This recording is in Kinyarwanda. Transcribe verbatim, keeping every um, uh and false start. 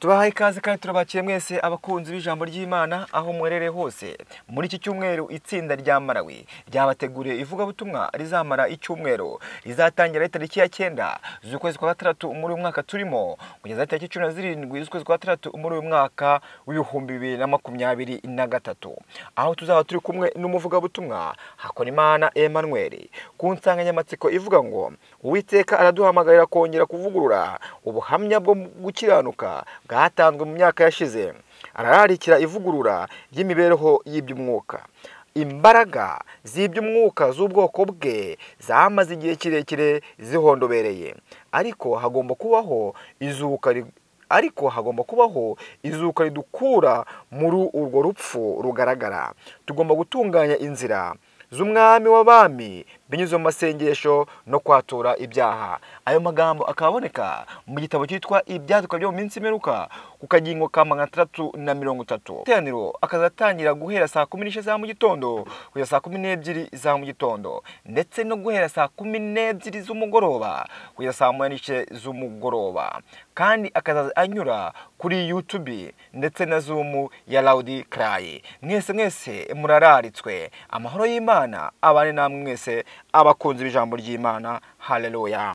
Tubahaye ikaze kandi turabakiye mwese abakunzi b'ijambo ry'Imana aho mwerere hose. Muri iki cyumweru itsinda rya Malawi ryabateguriye ivuga butumwa rizamara icyumweru rizatangira tariki ya cyenda z'ukwezi kwa gatandatu muri uyu mwaka turimo kugeza tariki cumi na zirindwi z'ukwezi kwa gatandatu muri uyu mwaka w'ibihumbi bibiri na makumyabiri na gatatu. Aho tuzaba turi kumwe n'umuvuga butumwa Hakonimana Emmanuel ku nsanganyamatsiko ivuga ngo Uwiteka araduhamagarira kongera kuvugurura ubuhamya bwo gukiranuka bwatanzwe mu myaka yashize. Arararikira ivugurura y'imibereho y'iby'umwuka. Imbaraga z'iby'umwuka z'ubwoko bwe zamaze igihe kirekire zihondobereye, ariko hagomba kubaho izuka ariko hagomba kubaho izuka ridukura muri urwo rupfu rugaragara. Tugomba gutunganya inzira z'umwami w'abami binyuze mu masengesho no kwatura ibyaha. Ayo magambo akaboneka mu gitabo cyitwa Ibyaduka byo mu minsi imeruka ku kagingo ka magana atandatu na mirongo itatu. Iteraniro akazatangira guhera saa kumi n'ishe za mu gitondo kugeza saa kumi n'ebyiri za mu gitondo, ndetse no guhera saa kumi n'ebyiri z'umugoroba kugeza saa moya n'ishe z'umugoroba, kandi akazaza anyura kuri YouTube ndetse na Zoom ya Loud Cry. Mwese mwese murararitswe. Amahoro y'Imana abane namwe mwese abakunzi b'ijambo ry'Imana. Haleluya.